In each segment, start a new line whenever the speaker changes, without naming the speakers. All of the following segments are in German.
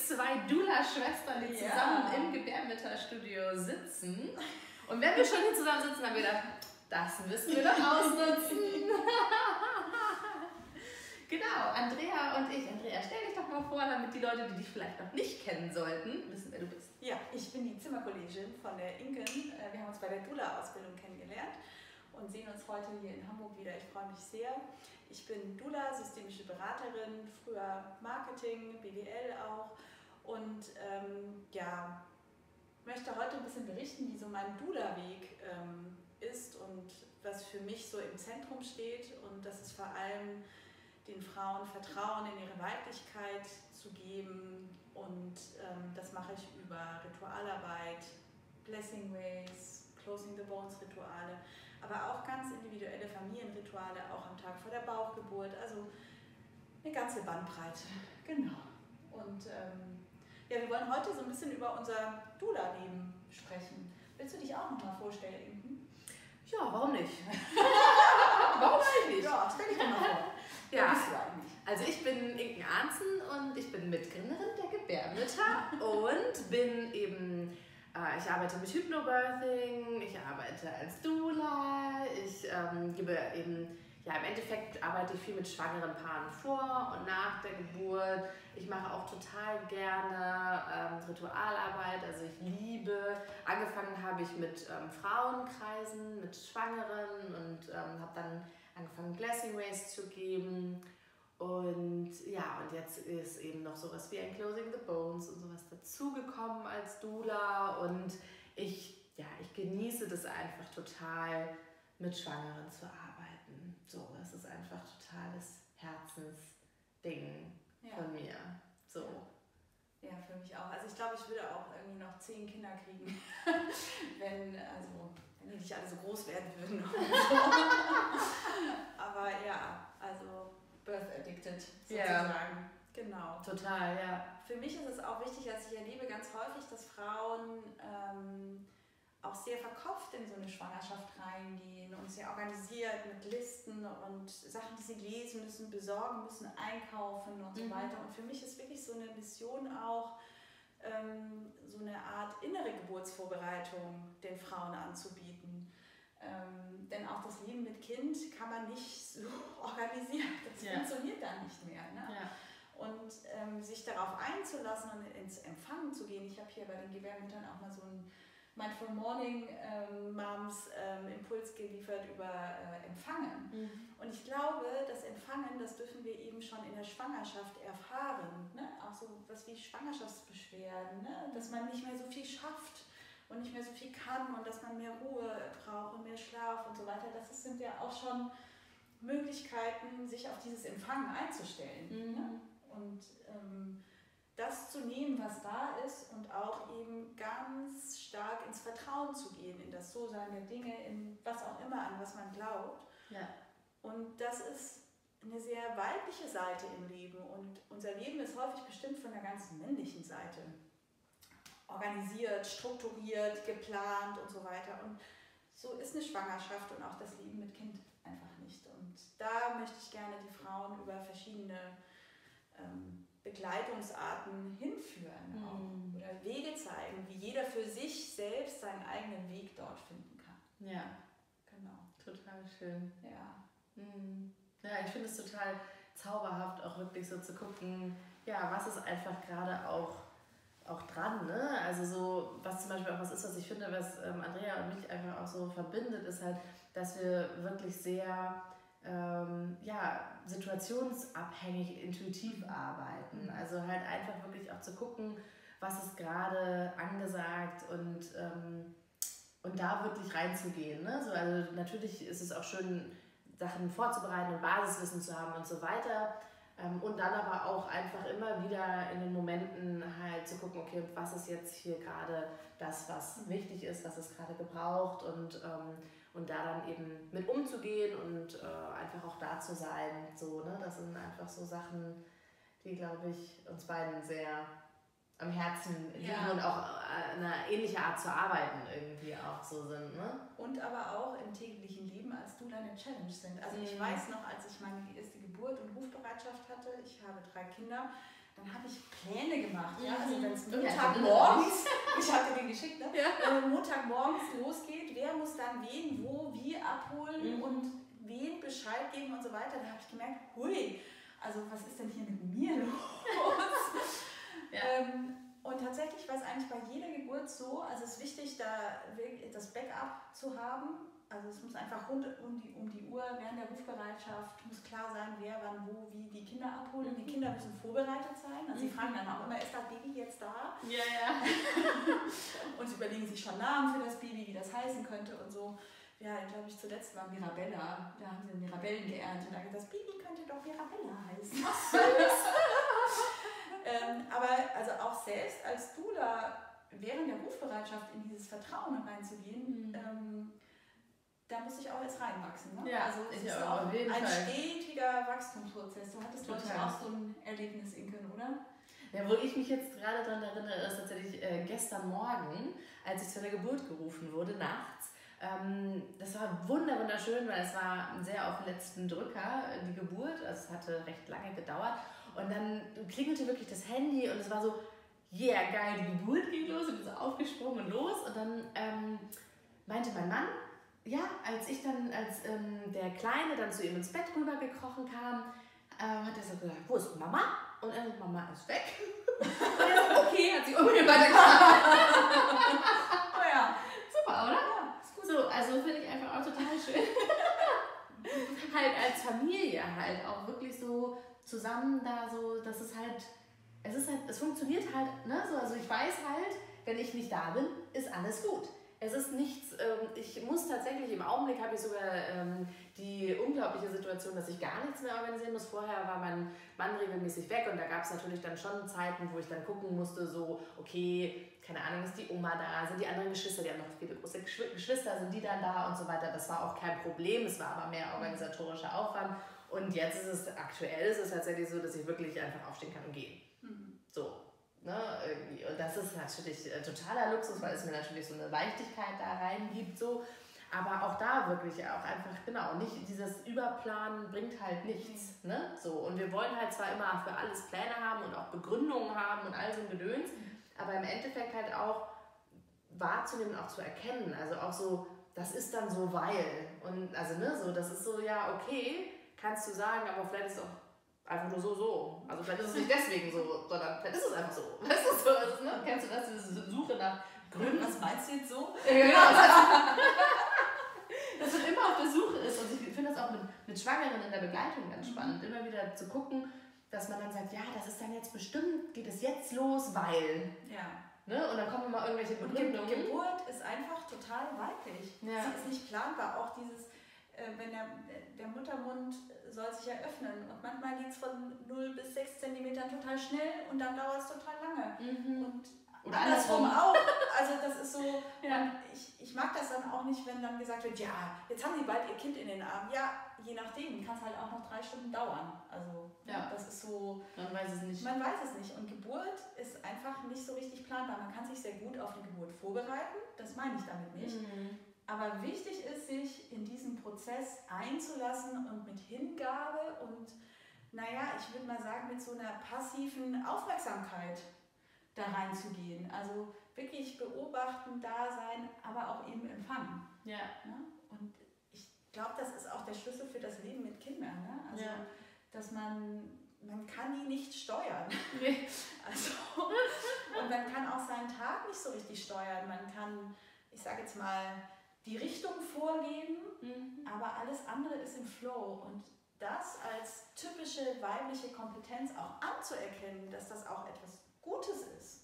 zwei Doula-Schwestern, die zusammen im Gebärmutterstudio sitzen. Und wenn wir schon hier zusammen sitzen, haben wir gedacht, das müssen wir doch ausnutzen. Genau, Andrea und ich. Andrea, stell dich doch mal vor, damit die Leute, die dich vielleicht noch nicht kennen sollten, wissen, wer du bist.
Ja, ich bin die Zimmerkollegin von der Inken. Wir haben uns bei der Doula-Ausbildung kennengelernt und sehen uns heute hier in Hamburg wieder. Ich freue mich sehr. Ich bin Doula, systemische Beraterin, früher Marketing, BWL auch und möchte heute ein bisschen berichten, wie so mein Doula-Weg ist und was für mich so im Zentrum steht, und das ist vor allem den Frauen Vertrauen in ihre Weiblichkeit zu geben, und das mache ich über Ritualarbeit, Blessing Ways, Closing the Bones Rituale, aber auch ganz individuelle Familienrituale, auch am Tag vor der Bauchgeburt, also eine ganze Bandbreite, genau. Und wir wollen heute so ein bisschen über unser Doula-Leben sprechen. Willst du dich auch nochmal vorstellen, Inken?
Ja, warum nicht? Warum eigentlich?
Ja, stell dich doch mal vor.
Ja,
Wer bist du eigentlich?
Also ich bin Inken Arntzen und ich bin Mitgründerin der Gebärmütter und bin eben, ich arbeite mit Hypnobirthing, ich arbeite als Doula, ich gebe eben, im Endeffekt arbeite ich viel mit schwangeren Paaren vor und nach der Geburt. Ich mache auch total gerne Ritualarbeit, also ich liebe, angefangen habe ich mit Frauenkreisen, mit Schwangeren und habe dann angefangen Blessing Ways zu geben. Und jetzt ist eben noch sowas wie ein Closing the Bones und sowas dazugekommen als Doula. Und ich genieße das einfach total, mit Schwangeren zu arbeiten. So, das ist einfach totales Herzensding von mir. So.
Ja, für mich auch. Also ich glaube, ich würde auch irgendwie noch 10 Kinder kriegen, wenn die nicht alle so groß werden würden. Aber ja, also birth addicted sozusagen. Genau.
Total, ja.
Für mich ist es auch wichtig, dass ich erlebe ganz häufig, dass Frauen auch sehr verkopft in so eine Schwangerschaft reingehen und sehr organisiert mit Listen und Sachen, die sie lesen müssen, besorgen müssen, einkaufen und so weiter. Und für mich ist wirklich so eine Mission auch, so eine Art innere Geburtsvorbereitung den Frauen anzubieten. Denn auch das Leben mit Kind kann man nicht so organisieren. Das funktioniert dann nicht mehr. Ne? Ja. Und sich darauf einzulassen und ins Empfangen zu gehen. Ich habe hier bei den Gebärmüttern auch mal so ein Mindful Morning Moms Impuls geliefert über Empfangen. Und ich glaube, das Empfangen, das dürfen wir eben schon in der Schwangerschaft erfahren. Ne? Auch so was wie Schwangerschaftsbeschwerden, ne? Dass man nicht mehr so viel schafft und nicht mehr so viel kann und dass man mehr Ruhe braucht und mehr Schlaf und so weiter. Das sind ja auch schon Möglichkeiten, sich auf dieses Empfangen einzustellen. Ne? Und das zu nehmen, was da ist, und auch eben ganz stark ins Vertrauen zu gehen, in das So-Sein der Dinge, in was auch immer, an was man glaubt. Ja. Und das ist eine sehr weibliche Seite im Leben, und unser Leben ist häufig bestimmt von der ganzen männlichen Seite. Organisiert, strukturiert, geplant und so weiter. Und so ist eine Schwangerschaft und auch das Leben mit Kind einfach nicht. Und da möchte ich gerne die Frauen über verschiedene Begleitungsarten hinführen auch, oder Wege zeigen, wie jeder für sich selbst seinen eigenen Weg dort finden kann.
Ja,
genau.
Total schön.
Ja.
Ja, ich finde es total zauberhaft, auch wirklich so zu gucken, was ist einfach gerade auch dran, ne? Also so, was zum Beispiel auch was ist, was ich finde, was Andrea und mich einfach auch so verbindet, ist halt, dass wir wirklich sehr situationsabhängig, intuitiv arbeiten. Also halt einfach wirklich auch zu gucken, was ist gerade angesagt, und da wirklich reinzugehen. Ne? So, also natürlich ist es auch schön, Sachen vorzubereiten und Basiswissen zu haben und so weiter. Und dann aber auch einfach immer wieder in den Momenten halt zu gucken, okay, was ist jetzt hier gerade das, was wichtig ist, was ist gerade gebraucht, und da dann eben mit umzugehen und einfach auch da zu sein. So, ne? Das sind einfach so Sachen, die, glaube ich, uns beiden sehr am Herzen liegen und auch eine ähnliche Art zu arbeiten irgendwie auch so sind. Ne?
Und aber auch im täglichen Leben als Doula eine Challenge sind. Also ich weiß noch, als ich meine erste Geburt und Rufbereitschaft hatte, ich habe 3 Kinder, dann habe ich Pläne gemacht. Ja? Also wenn es
Ja,
Montagmorgens, ich habe dir den geschickt, ne?
Ja.
Montagmorgens losgeht, wer muss dann wen, wo, wie abholen und wen Bescheid geben und so weiter, da habe ich gemerkt, hui, also was ist denn hier mit mir los? Und tatsächlich war es eigentlich bei jeder Geburt so, also es ist wichtig, da das Backup zu haben. Also es muss einfach rund um die Uhr während der Rufbereitschaft muss klar sein, wer wann wo wie die Kinder abholen. Die Kinder müssen vorbereitet sein. Also sie fragen dann auch immer, ist das Baby jetzt da?
Ja, ja.
Und sie überlegen sich schon Namen für das Baby, wie das heißen könnte und so. Ja, glaube ich, zuletzt war Mirabella. Da haben sie Mirabellen geerntet. Und da gesagt, das Baby könnte doch Mirabella heißen. Ach, süß. Aber also auch selbst als Doula während der Rufbereitschaft in dieses Vertrauen reinzugehen, da muss ich auch jetzt reinwachsen. Ne?
Ja,
also es
ich
ist
auch,
auch
auf jeden
ein
Fall.
stetiger Wachstumsprozess. Du hattest, glaube ich,
Total.
auch so ein Erlebnis, Inken, oder?
Ja, wo ich mich jetzt gerade daran erinnere, ist tatsächlich gestern Morgen, als ich zu der Geburt gerufen wurde, nachts. Das war wunderschön, weil es war sehr auf den letzten Drücker, die Geburt. Also es hatte recht lange gedauert. Und dann klingelte wirklich das Handy und es war so, yeah, geil, die Geburt ging los und ich bin so aufgesprungen und los. Und dann meinte mein Mann, ja, als der Kleine dann zu ihm ins Bett rüber gekrochen kam, hat er so gesagt, wo ist Mama? Und er sagt, Mama ist weg. Und er so, okay, hat sie irgendwie weitergebracht.
Oh ja.
Super, oder?
Ja, ist gut.
So, also finde ich einfach auch total schön. Halt als Familie halt auch wirklich so zusammen da so, dass es funktioniert halt, ne, so, also ich weiß halt, wenn ich nicht da bin, ist alles gut. Es ist nichts, ich muss tatsächlich, im Augenblick habe ich sogar die unglaubliche Situation, dass ich gar nichts mehr organisieren muss. Vorher war mein Mann regelmäßig weg und da gab es natürlich dann schon Zeiten, wo ich dann gucken musste, so, okay, keine Ahnung, ist die Oma da, sind die anderen Geschwister, die haben noch viele große Geschwister, sind die dann da und so weiter. Das war auch kein Problem, es war aber mehr organisatorischer Aufwand. Und jetzt aktuell ist es tatsächlich so, dass ich wirklich einfach aufstehen kann und gehen. So. Ne, irgendwie. Und das ist natürlich totaler Luxus, weil es mir natürlich so eine Leichtigkeit da reingibt. So. Aber auch da wirklich auch einfach, genau, nicht dieses Überplanen bringt halt nichts. Ne? So. Und wir wollen halt zwar immer für alles Pläne haben und auch Begründungen haben und all so ein Gedöns, aber im Endeffekt halt auch wahrzunehmen und auch zu erkennen. Also auch so, das ist dann so, weil. Und also, ne, so, das ist so, ja, okay, kannst du sagen, aber vielleicht ist es auch einfach nur so. Also vielleicht ist es nicht deswegen so, sondern vielleicht ist es einfach so. Weißt du, so, also, ne? Kennst du das, diese Suche nach Gründen?
Was meinst du jetzt so?
Genau. Dass man immer auf der Suche ist. Und ich finde das auch mit Schwangeren in der Begleitung ganz spannend. Immer wieder zu gucken, dass man dann sagt, ja, das ist dann jetzt bestimmt, geht es jetzt los, weil.
Ja.
Ne? Und dann kommen immer irgendwelche Begründungen.
Geburt ist einfach total weiblich.
Ja.
Sie ist nicht planbar. Auch dieses, wenn der Muttermund soll sich eröffnen und manchmal geht es von 0 bis 6 cm total schnell und dann dauert es total lange. Und
oder
andersrum auch. Also das ist so,
ja.
ich mag das dann auch nicht, wenn dann gesagt wird, ja, jetzt haben sie bald ihr Kind in den Armen. Ja, je nachdem, kann es halt auch noch 3 Stunden dauern. Also
ja.
Das ist so,
man weiß es nicht.
Man weiß es nicht. Und Geburt ist einfach nicht so richtig planbar. Man kann sich sehr gut auf die Geburt vorbereiten, das meine ich damit nicht. Aber wichtig ist, sich in diesen Prozess einzulassen und mit Hingabe und, naja, ich würde mal sagen, mit so einer passiven Aufmerksamkeit da reinzugehen. Also wirklich beobachten, da sein, aber auch eben empfangen.
Ja.
Und ich glaube, das ist auch der Schlüssel für das Leben mit Kindern. Ne? Also, dass man kann die nicht steuern.
Nee.
Also, und man kann auch seinen Tag nicht so richtig steuern. Man kann, ich sage jetzt mal, die Richtung vorgeben, aber alles andere ist im Flow. Und das als typische weibliche Kompetenz auch anzuerkennen, dass das auch etwas Gutes ist.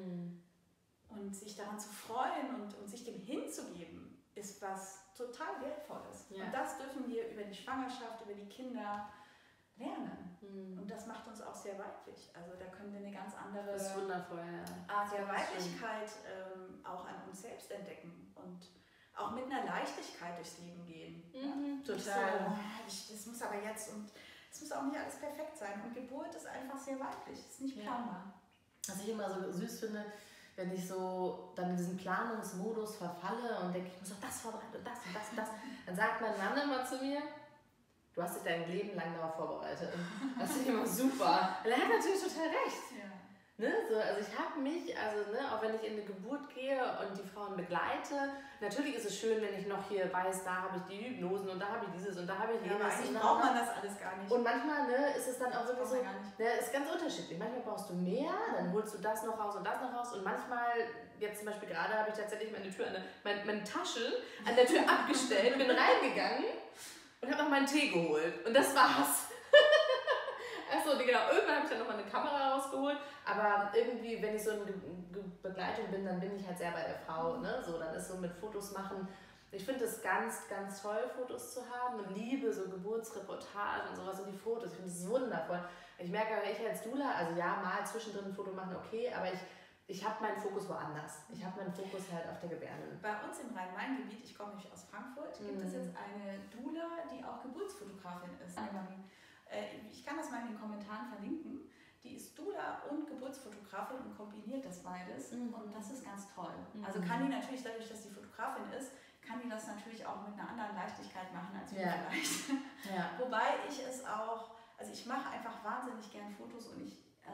Und sich daran zu freuen und sich dem hinzugeben, ist was total Wertvolles. Ja. Und das dürfen wir über die Schwangerschaft, über die Kinder lernen. Und das macht uns auch sehr weiblich. Also da können wir eine ganz andere
das ist wundervoll,
Art der Weiblichkeit auch an uns selbst entdecken und auch mit einer Leichtigkeit durchs Leben gehen.
Total.
So, das muss aber jetzt und es muss auch nicht alles perfekt sein. Und Geburt ist einfach sehr weiblich, ist nicht planbar.
Was ich immer so süß finde, wenn ich so dann in diesen Planungsmodus verfalle und denke, ich muss doch das vorbereiten und das und das und das, dann sagt mein Mann immer zu mir, du hast dich dein Leben lang darauf vorbereitet. Und das finde ich immer super. Und er hat natürlich total recht.
Ja.
Ne, so, also ich habe mich, auch wenn ich in eine Geburt gehe und die Frauen begleite, natürlich ist es schön, wenn ich noch hier weiß, da habe ich die Hypnosen und da habe ich dieses und da habe ich jenes.
Aber eigentlich braucht man das alles gar nicht.
Und manchmal ist es dann auch wirklich so, ist ganz unterschiedlich. Manchmal brauchst du mehr, dann holst du das noch raus und das noch raus und manchmal, jetzt zum Beispiel gerade, habe ich tatsächlich meine Tasche an der Tür abgestellt, bin reingegangen und habe noch meinen Tee geholt und das war's. Achso, genau, irgendwann habe ich dann nochmal eine Kamera rausgeholt, aber irgendwie, wenn ich so in Begleitung bin, dann bin ich halt sehr bei der Frau, ne? So, dann ist so mit Fotos machen, ich finde es ganz, ganz toll, Fotos zu haben und liebe so Geburtsreportagen und sowas und die Fotos, ich finde es wundervoll. Ich merke, ich als Doula, also ja, mal zwischendrin ein Foto machen, okay, aber ich habe meinen Fokus woanders. Ich habe meinen Fokus halt auf der Gebärden.
Bei uns im Rhein-Main-Gebiet, ich komme nämlich aus Frankfurt, gibt es jetzt eine Doula, die auch Geburtsfotografin ist. Ich kann das mal in den Kommentaren verlinken. Die ist Doula und Geburtsfotografin und kombiniert das beides. Und das ist ganz toll. Also kann die natürlich, dadurch, dass sie Fotografin ist, kann die das natürlich auch mit einer anderen Leichtigkeit machen als wir vielleicht. Ja. Wobei ich es auch, also ich mache einfach wahnsinnig gern Fotos und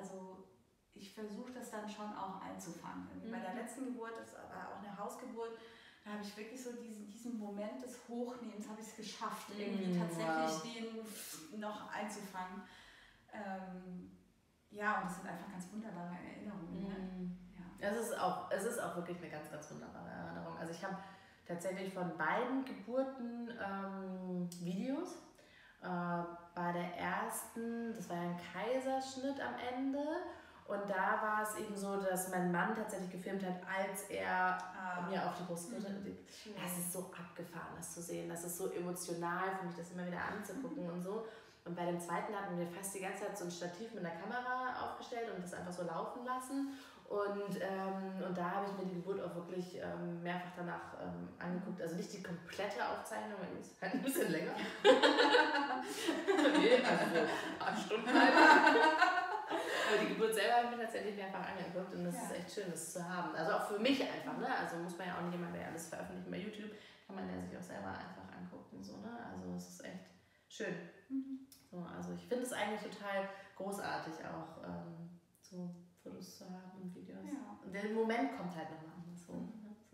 ich versuche das dann schon auch einzufangen. Bei der letzten Geburt, das war auch eine Hausgeburt, da habe ich wirklich so diesen Moment des Hochnehmens, habe ich es geschafft, irgendwie tatsächlich den noch einzufangen. Ja, und das sind einfach ganz wunderbare Erinnerungen. Ne? Ja.
Es ist auch wirklich eine ganz, ganz wunderbare Erinnerung. Also ich habe tatsächlich von beiden Geburten Videos. Bei der ersten, das war ja ein Kaiserschnitt am Ende. Und da war es eben so, dass mein Mann tatsächlich gefilmt hat, als er mir auf die Brust gedrückt hat. Das ist so abgefahren, das zu sehen. Das ist so emotional für mich, das immer wieder anzugucken und so. Und bei dem zweiten hatten wir fast die ganze Zeit so ein Stativ mit einer Kamera aufgestellt und das einfach so laufen lassen. Und da habe ich mir die Geburt auch wirklich mehrfach danach angeguckt. Also nicht die komplette Aufzeichnung, weil die ist halt ein bisschen länger. Nee, also so ein paar Stunden halt. Aber die Geburt selber habe ich mir tatsächlich mehrfach angeguckt und das ist echt schön, das zu haben. Also auch für mich einfach, ne? Also muss man ja auch nicht immer mehr alles veröffentlichen bei YouTube, kann man ja sich auch selber einfach angucken, so, ne? Also es ist echt schön. So, also ich finde es eigentlich total großartig auch, so Fotos zu haben und Videos. Ja. Und der Moment kommt halt nochmal anders so. Ne? So.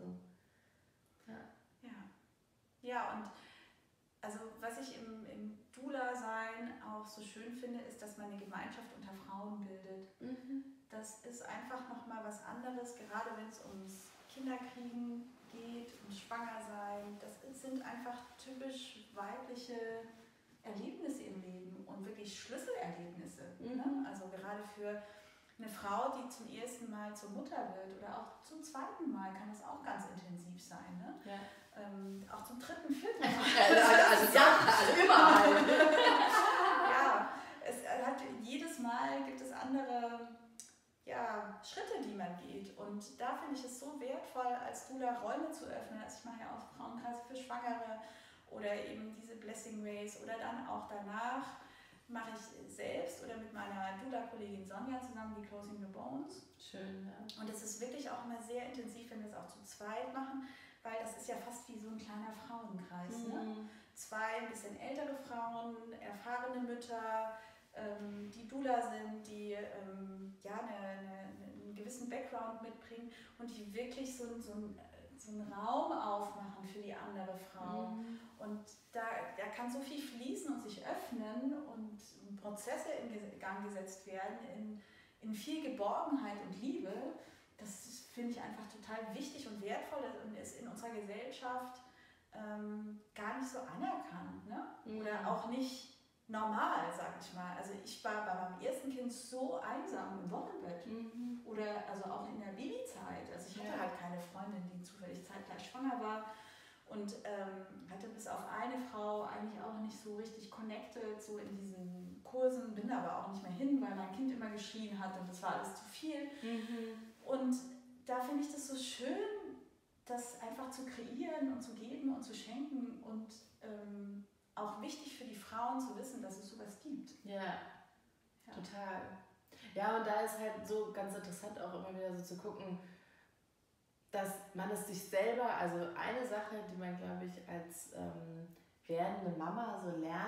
Ja, und also was ich im Doula-Sein auch so schön finde, ist, dass man eine Gemeinschaft unter Frauen bildet. Das ist einfach nochmal was anderes, gerade wenn es ums Kinderkriegen geht, ums Schwangersein. Das sind einfach typisch weibliche Erlebnisse im Leben und wirklich Schlüsselerlebnisse. Ne? Also gerade für eine Frau, die zum ersten Mal zur Mutter wird oder auch zum zweiten Mal, kann das auch ganz intensiv sein. Ne? Ja. Auch zum dritten, vierten Mal.
Also überall.
Ja, jedes Mal gibt es andere Schritte, die man geht. Und da finde ich es so wertvoll, als Doula Räume zu öffnen. Also ich mache ja auch Frauenkreise für Schwangere oder eben diese Blessing Race oder dann auch danach mache ich selbst oder mit meiner Doula-Kollegin Sonja zusammen die Closing the Bones.
Schön, ja.
Und es ist wirklich auch immer sehr intensiv, wenn wir es auch zu zweit machen, weil das ist ja fast wie so ein kleiner Frauenkreis. Ne? 2 ein bisschen ältere Frauen, erfahrene Mütter, die Doula sind, die einen gewissen Background mitbringen und die wirklich so einen Raum aufmachen für die andere Frau. Und da kann so viel fließen und sich öffnen und Prozesse in Gang gesetzt werden in viel Geborgenheit und Liebe. Das finde ich einfach total wichtig und wertvoll und ist in unserer Gesellschaft gar nicht so anerkannt. Ne? Oder auch nicht normal, sag ich mal. Also ich war bei meinem ersten Kind so einsam im Wochenbett. Oder also auch in der Babyzeit. Also ich hatte halt keine Freundin, die zufällig zeitgleich schwanger war. Und hatte bis auf eine Frau eigentlich auch nicht so richtig connected, so in diesen Kursen, bin aber auch nicht mehr hin, weil mein Kind immer geschrien hat und das war alles zu viel. Und da finde ich das so schön, das einfach zu kreieren und zu geben und zu schenken und auch wichtig für die Frauen zu wissen, dass es sowas gibt.
Ja, total. Ja, und da ist halt so ganz interessant auch immer wieder so zu gucken, dass man es sich selber, also eine Sache, die man, glaube ich, als werdende Mama so lernen darf,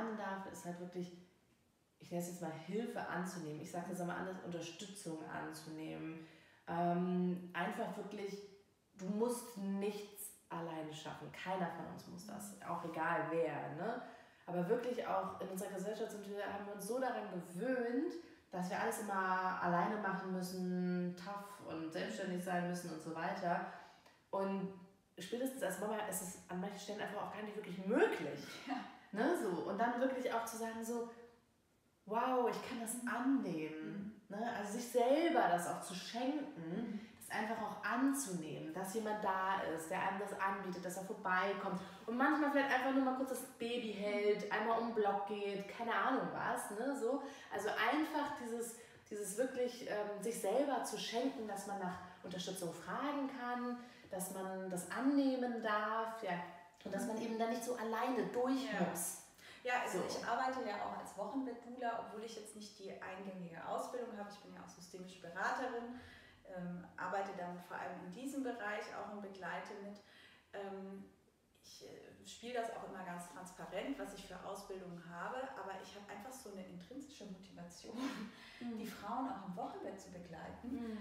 ist halt wirklich, ich nenne es jetzt mal Hilfe anzunehmen. Ich sage das aber anders, Unterstützung anzunehmen. Einfach wirklich, du musst nichts alleine schaffen. Keiner von uns muss das, auch egal wer. Ne? Aber wirklich auch in unserer Gesellschaft haben wir uns so daran gewöhnt, dass wir alles immer alleine machen müssen, tough und selbstständig sein müssen und so weiter. Und spätestens als Mama ist es an manchen Stellen einfach auch gar nicht wirklich möglich.
Ja.
Ne, so. Und dann wirklich auch zu sagen so, wow, ich kann das annehmen. Ne? Also sich selber das auch zu schenken, das einfach auch anzunehmen, dass jemand da ist, der einem das anbietet, dass er vorbeikommt und manchmal vielleicht einfach nur mal kurz das Baby hält, einmal um den Block geht, keine Ahnung was. Ne? So. Also einfach dieses wirklich sich selber zu schenken, dass man nach Unterstützung fragen kann, dass man das annehmen darf, ja, und dass man eben dann nicht so alleine durch muss.
Ja, also
so.
Ich arbeite ja auch als Wochenbettdoula, obwohl ich jetzt nicht die eingängige Ausbildung habe. Ich bin ja auch systemische Beraterin, arbeite dann vor allem in diesem Bereich auch und begleite mit. Ich spiele das auch immer ganz transparent, was ich für Ausbildungen habe, aber ich habe einfach so eine intrinsische Motivation, die Frauen auch im Wochenbett zu begleiten.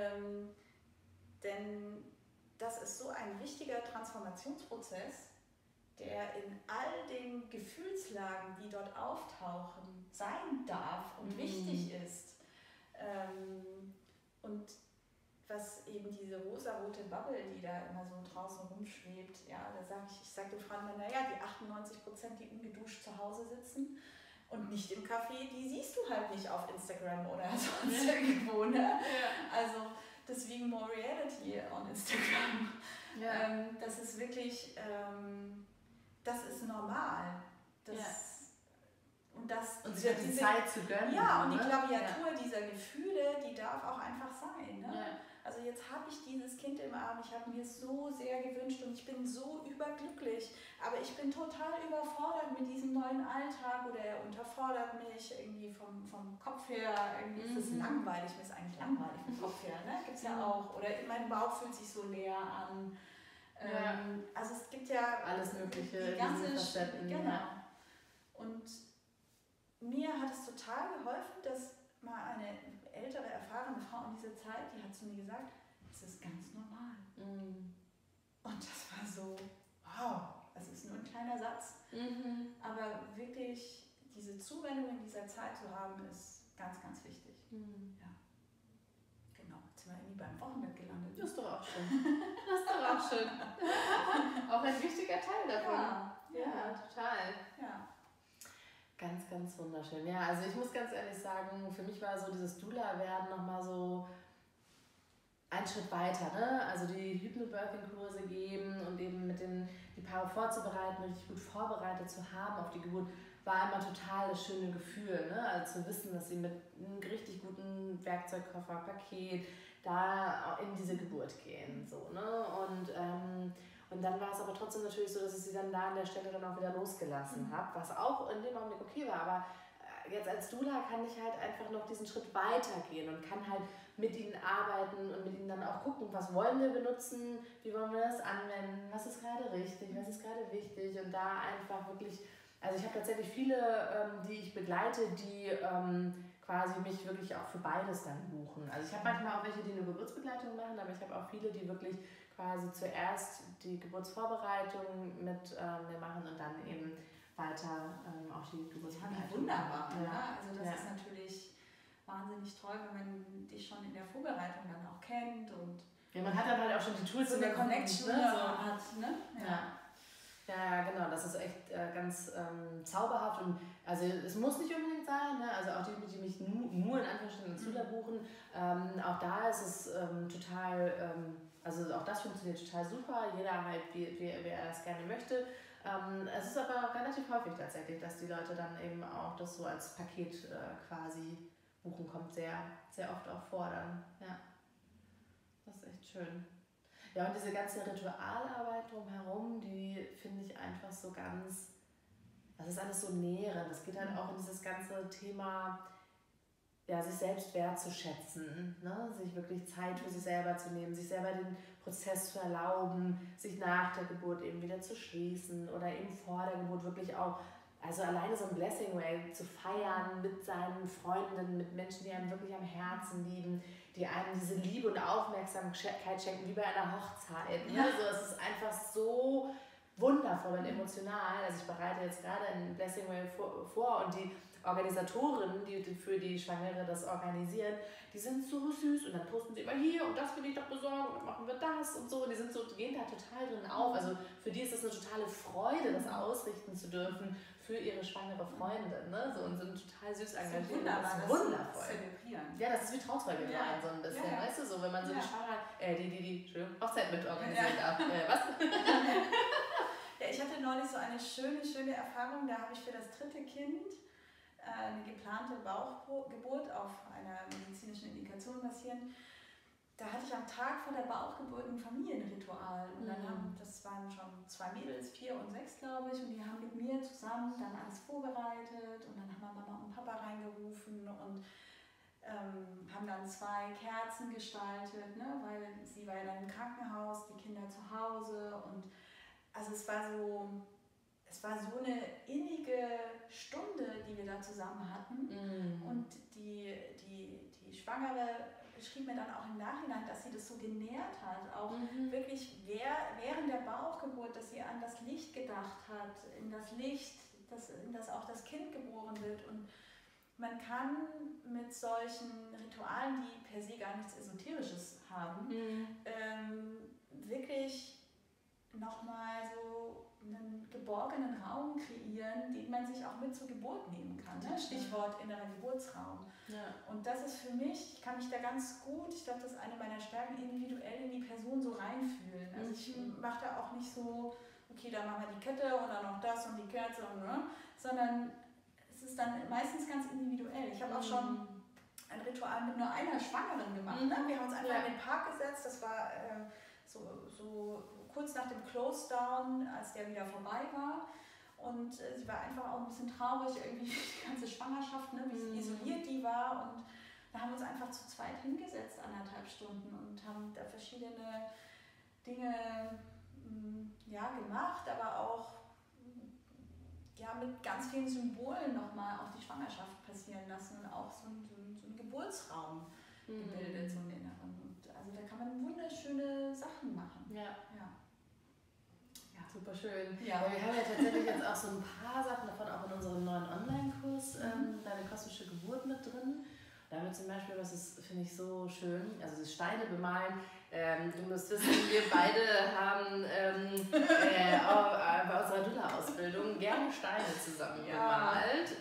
Denn das ist so ein wichtiger Transformationsprozess, der in all den Gefühlslagen, die dort auftauchen, sein darf und wichtig ist. Und was eben diese rosarote Bubble, die da immer so draußen rumschwebt, ja, da sage ich sage den Frauen dann, naja, die 98%, die ungeduscht zu Hause sitzen und nicht im Café, die siehst du halt nicht auf Instagram oder sonst irgendwo. Ne? Ja. Also deswegen more reality on Instagram. Ja. Das ist wirklich... das ist normal.
Und sich diese Zeit zu gönnen.
Ja, und die Klaviatur dieser Gefühle, die darf auch einfach sein. Ne? Ja. Also jetzt habe ich dieses Kind im Arm, ich habe mir so sehr gewünscht und ich bin so überglücklich, aber ich bin total überfordert mit diesem neuen Alltag oder er unterfordert mich irgendwie vom Kopf her, irgendwie ist es langweilig, mir ist eigentlich langweilig vom Kopf her, ne? Gibt es ja auch. Oder mein Bauch fühlt sich so leer an. Ja. Also es gibt ja
alles Mögliche,
die ganze
Facetten.
Genau. Ja. Und mir hat es total geholfen, dass mal eine ältere, erfahrene Frau in dieser Zeit, die hat zu mir gesagt, es ist ganz normal. Und das war so, wow, das ist nur ein kleiner Satz. Aber wirklich diese Zuwendung in dieser Zeit zu haben, ist ganz, ganz wichtig. Ja. Genau, jetzt sind wir irgendwie beim Wochenbett gelandet.
Das ist doch auch schön. Das ist doch auch schön. Auch ein wichtiger Teil davon. Ja, total.
Ja.
Ganz, ganz wunderschön. Ja, also ich muss ganz ehrlich sagen, für mich war so dieses Doula-Werden nochmal so ein Schritt weiter. Ne? Also die Hypnobirthing-Kurse geben und eben die Paare vorzubereiten, richtig gut vorbereitet zu haben auf die Geburt, war immer total das schöne Gefühl. Ne? Also zu wissen, dass sie mit einem richtig guten Werkzeugkoffer, Paket, da in diese Geburt gehen. So, ne? Und dann war es aber trotzdem natürlich so, dass ich sie dann da an der Stelle dann auch wieder losgelassen habe, was auch in dem Augenblick okay war. Aber jetzt als Doula kann ich halt einfach noch diesen Schritt weitergehen und kann halt mit ihnen arbeiten und mit ihnen dann auch gucken, was wollen wir benutzen, wie wollen wir das anwenden, was ist gerade richtig, was ist gerade wichtig und da einfach wirklich, also ich habe tatsächlich viele, die ich begleite, die quasi mich wirklich auch für beides dann buchen. Also ich habe manchmal auch welche, die eine Geburtsbegleitung machen, aber ich habe auch viele, die wirklich quasi zuerst die Geburtsvorbereitung mit mir machen und dann eben weiter auch die Geburtsbegleitung.
Wunderbar, ja. Also das ist natürlich wahnsinnig toll, wenn man dich schon in der Vorbereitung dann auch kennt und
ja, man hat dann halt auch schon die Tools,
so eine Connection hat, ne?
Ja, genau, das ist echt ganz zauberhaft und also es muss nicht unbedingt sein, ne? Also auch die mich nur in Anführungsstrichen als Doula buchen, auch da ist es total, also auch das funktioniert total super, jeder halt wie er das gerne möchte. Es ist aber relativ häufig tatsächlich, dass die Leute dann eben auch das so als Paket quasi buchen, kommt sehr, sehr oft auch vor dann, ja. Das ist echt schön. Ja, und diese ganze Ritualarbeit drumherum, die finde ich einfach so ganz, das ist alles so nährend. Das geht halt auch in dieses ganze Thema, ja, sich selbst wertzuschätzen, ne? Sich wirklich Zeit für sich selber zu nehmen, sich selber den Prozess zu erlauben, sich nach der Geburt eben wieder zu schließen oder eben vor der Geburt wirklich auch Also alleine so ein Blessing Way zu feiern mit seinen Freunden, mit Menschen, die einem wirklich am Herzen lieben, die einem diese Liebe und Aufmerksamkeit schenken, wie bei einer Hochzeit. Ne? So, es ist einfach so wundervoll und emotional. Also ich bereite jetzt gerade ein Blessing Way vor und die Organisatoren, die für die Schwangere das organisieren, die sind so süß und dann posten sie immer hier und das will ich doch besorgen und dann machen wir das und so und die gehen da total drin auf. Also für die ist es eine totale Freude, das ausrichten zu dürfen für ihre schwangere Freundin, ne? So, und sind total süß engagiert.
Wunderbar,
das ist wundervoll.
Zelebrieren.
Ja, das ist wie Trauzeuge sein, so ein bisschen, weißt du, so wenn man so die Hochzeit mit organisiert darf. Was?
Ja, ich hatte neulich so eine schöne Erfahrung, da habe ich für das 3. Kind eine geplante Bauchgeburt auf einer medizinischen Indikation basierend. Da hatte ich am Tag vor der Bauchgeburt ein Familienritual. Und dann das waren schon 2 Mädels, 4 und 6, glaube ich, und die haben mit mir zusammen dann alles vorbereitet und dann haben wir Mama und Papa reingerufen und haben dann 2 Kerzen gestaltet, ne, weil sie war ja dann im Krankenhaus, die Kinder zu Hause und also es war so eine innige Stunde, die wir da zusammen hatten. Und die Schwangere schrieb mir dann auch im Nachhinein, dass sie das so genährt hat, auch wirklich während der Bauchgeburt, dass sie an das Licht gedacht hat, in das Licht, in das auch das Kind geboren wird. Und man kann mit solchen Ritualen, die per se gar nichts Esoterisches haben, wirklich nochmal so einen geborgenen Raum kreieren, den man sich auch mit zur Geburt nehmen kann. Ne? Stichwort innerer Geburtsraum. Ja. Und das ist für mich, ich kann mich da ganz gut, ich glaube, das ist eine meiner Stärken, individuell in die Person so reinfühlen. Also ich mache da auch nicht so, okay, da machen wir die Kette oder noch das und die Kerze und sondern es ist dann meistens ganz individuell. Ich habe auch schon ein Ritual mit nur einer Schwangeren gemacht. Ne? Wir haben uns einfach in den Park gesetzt, das war so kurz nach dem Close-Down, als der wieder vorbei war. Und sie war einfach auch ein bisschen traurig, irgendwie die ganze Schwangerschaft, ne, wie isoliert die war. Und da haben wir uns einfach zu zweit hingesetzt, 1,5 Stunden, und haben da verschiedene Dinge gemacht, aber auch mit ganz vielen Symbolen nochmal auch die Schwangerschaft passieren lassen und auch so einen Geburtsraum gebildet, so einen inneren. Und also da kann man wunderschöne Sachen machen.
Ja. Super schön.
Ja.
Wir haben ja tatsächlich jetzt auch so ein paar Sachen davon auch in unserem neuen Online-Kurs, Deine kosmische Geburt, mit drin. Da haben wir zum Beispiel, was ist, finde ich, so schön, also das Steine bemalen. Du musst wissen, wir beide haben bei unserer Doula-Ausbildung gerne Steine zusammen gemalt.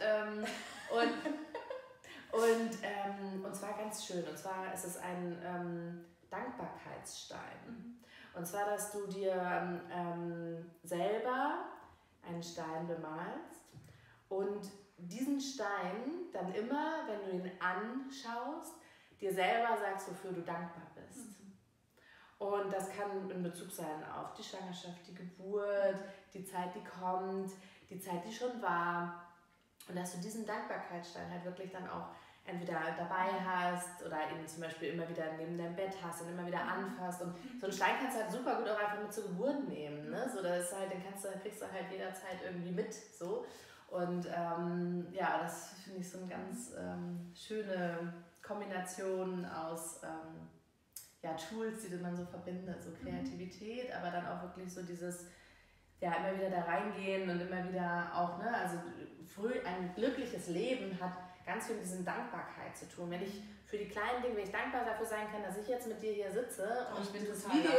Und zwar ganz schön. Und zwar ist es ein Dankbarkeitsstein. Und zwar, dass du dir selber einen Stein bemalst und diesen Stein dann immer, wenn du ihn anschaust, dir selber sagst, wofür du dankbar bist. Und das kann in Bezug sein auf die Schwangerschaft, die Geburt, die Zeit, die kommt, die Zeit, die schon war. Und dass du diesen Dankbarkeitsstein halt wirklich dann auch entweder dabei hast oder eben zum Beispiel immer wieder neben deinem Bett hast und immer wieder anfasst. Und so einen Stein kannst du halt super gut auch einfach mit zur Geburt nehmen. Ne? So, das ist halt, kriegst du halt jederzeit irgendwie mit. So. Und das finde ich so eine ganz schöne Kombination aus Tools, die man so verbindet, so Kreativität, aber dann auch wirklich so dieses, immer wieder da reingehen und immer wieder auch, ne, also ein glückliches Leben hat ganz viel mit dieser Dankbarkeit zu tun. Wenn ich für die kleinen Dinge, wenn ich dankbar dafür sein kann, dass ich jetzt mit dir hier sitze und dieses Video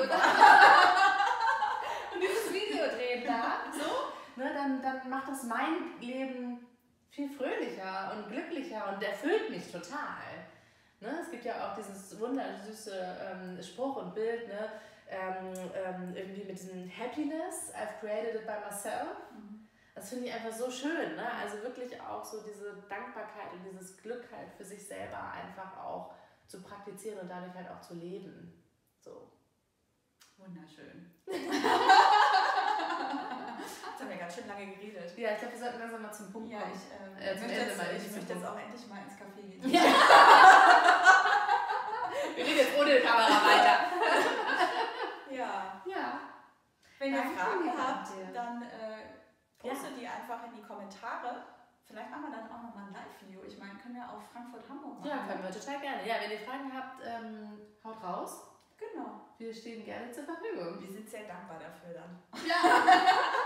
und dieses Video drehen darf, so, ne, dann macht das mein Leben viel fröhlicher und glücklicher und erfüllt mich total. Ne? Es gibt ja auch dieses wundersüße Spruch und Bild, ne? Irgendwie mit diesem Happiness, I've created it by myself. Das finde ich einfach so schön, ne? Also wirklich auch so diese Dankbarkeit und dieses Glück halt für sich selber einfach auch zu praktizieren und dadurch halt auch zu leben. So.
Wunderschön. Jetzt haben wir ganz schön lange geredet.
Ja, ich glaube, wir sollten langsam mal zum Punkt kommen.
Ich möchte jetzt auch endlich mal ins Café gehen.
Ja. Wir reden jetzt ohne Kamera weiter.
Ja. Wenn ihr Fragen habt, dann Poste die einfach in die Kommentare. Vielleicht machen wir dann auch nochmal ein Live-Video. Ich meine, können wir auch Frankfurt-Hamburg machen.
Ja, können wir total gerne. Ja, wenn ihr Fragen habt, haut raus.
Genau.
Wir stehen gerne zur Verfügung.
Wir sind sehr dankbar dafür dann.
Ja.